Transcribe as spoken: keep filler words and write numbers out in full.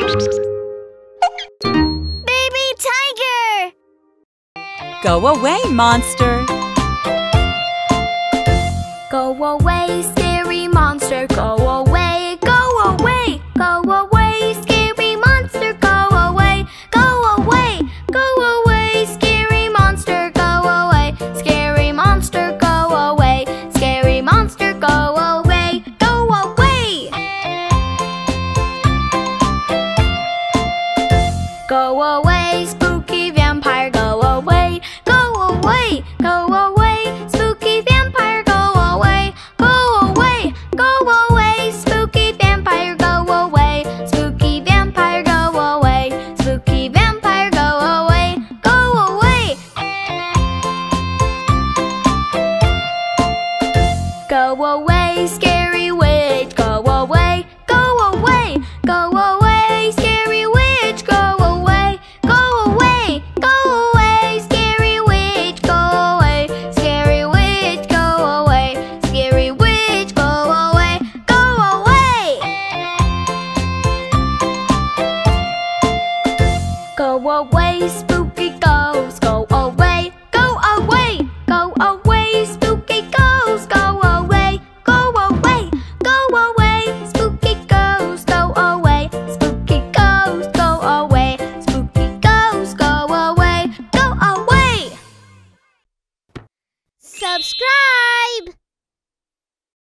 Baby tiger! Go away, monster! Go away, scary monster, go away, go away, go away, scary monster, go away, go away, go away, scary monster, go away, scary monster, go away, scary monster, go away, go away. Go away.